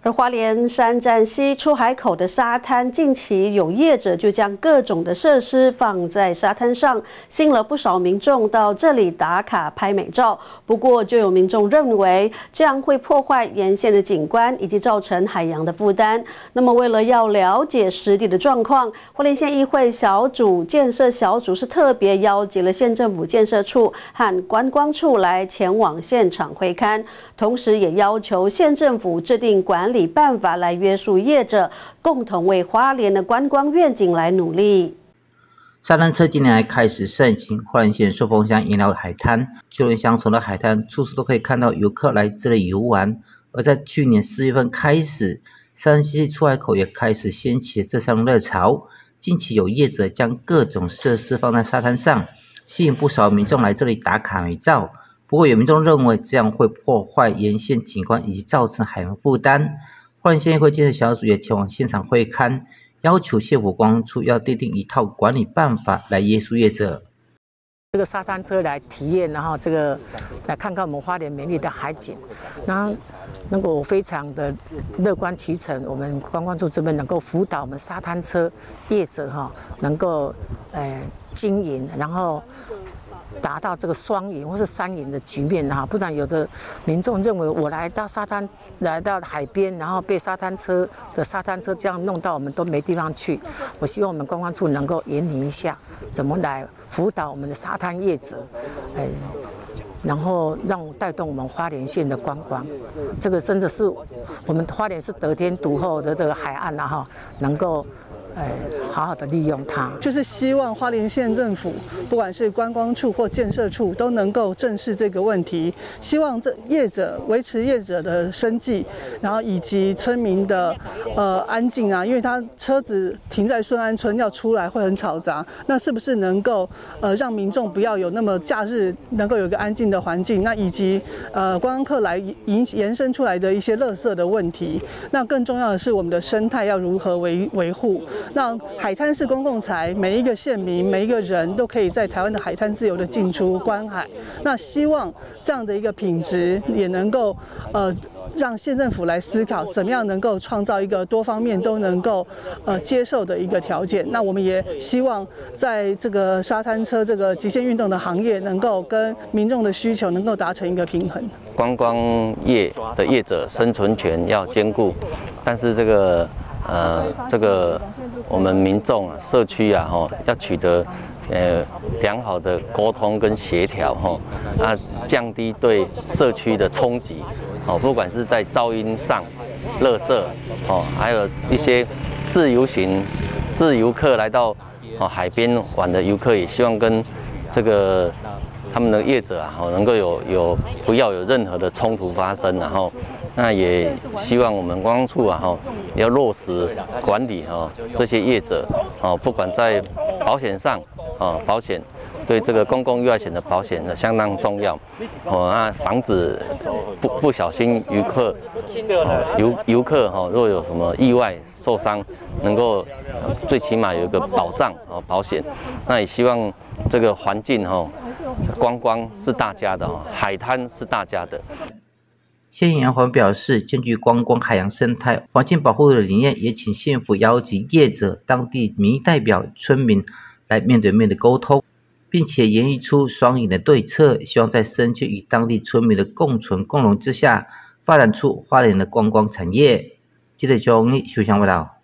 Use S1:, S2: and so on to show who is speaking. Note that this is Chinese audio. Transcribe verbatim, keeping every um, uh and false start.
S1: 而花莲山站西出海口的沙滩，近期有业者就将各种的设施放在沙滩上，吸引了不少民众到这里打卡拍美照。不过，就有民众认为这样会破坏沿线的景观，以及造成海洋的负担。那么，为了要了解实地的状况，花莲县议会小组建设小组是特别邀集了县政府建设处和观光处来前往现场会勘，同时也要求县政府制定管理办法来约束业者，共同为花莲的观光愿景来努力。
S2: 沙滩车近年来开始盛行，花莲县寿丰乡沿绕海滩，旧人乡从的海滩处处都可以看到游客来这里游玩。而在去年四月份开始，山西出海口也开始掀起这项热潮。近期有业者将各种设施放在沙滩上，吸引不少民众来这里打卡美照。不过有民众认为这样会破坏沿线景观以及造成海洋负担。花莲县议会建设小组也前往现场会勘，要求县府观光处要订定一套管理办法来约束业者。
S3: 这个沙滩车来体验，然后这个来看看我们花莲美丽的海景，然后能够非常的乐观其成。我们观光处这边能够辅导我们沙滩车业者哈，能够呃经营，然后达到这个双赢或是三赢的局面哈，不然有的民众认为我来到沙滩，来到海边，然后被沙滩车的沙滩车这样弄到我们都没地方去。我希望我们观光处能够研拟一下，怎么来辅导我们的沙滩业者，呃，然后让带动我们花莲县的观光。这个真的是我们花莲是得天独厚的这个海岸啊哈，能够。呃，好好的利用它，
S4: 就是希望花莲县政府，不管是观光处或建设处，都能够正视这个问题。希望这业者维持业者的生计，然后以及村民的呃安静啊，因为他车子停在顺安村要出来会很吵杂，那是不是能够呃让民众不要有那么假日能够有一个安静的环境？那以及呃观光客来延延伸出来的一些垃圾的问题，那更重要的是我们的生态要如何维维护？那海滩是公共财，每一个县民、每一个人都可以在台湾的海滩自由的进出观海。那希望这样的一个品质也能够呃让县政府来思考，怎么样能够创造一个多方面都能够呃接受的一个条件。那我们也希望在这个沙滩车这个极限运动的行业，能够跟民众的需求能够达成一个平衡。
S5: 观光业的业者生存权要兼顾，但是这个。呃，这个我们民众啊、社区啊，哈，要取得呃良好的沟通跟协调，哈，啊，降低对社区的冲击，哦，不管是在噪音上、垃圾，哦，还有一些自由行、自由客来到哦海边玩的游客，也希望跟这个他们的业者啊，哦，能够有有不要有任何的冲突发生，然后。那也希望我们观光处啊，哈，要落实管理哈这些业者，哦，不管在保险上，哦，保险对这个公共意外险的保险呢相当重要，哦，那防止不不小心游客，哦，游游客哈，若有什么意外受伤，能够最起码有一个保障哦，保险。那也希望这个环境哈，观光是大家的，海滩是大家的。
S2: 县杨环表示，根据观光海洋生态环境保护的理念，也请县府邀集业者、当地民意代表、村民来面对面的沟通，并且研议出双赢的对策，希望在深区与当地村民的共存共荣之下，发展出花莲的观光产业。记者钟立秀香报道。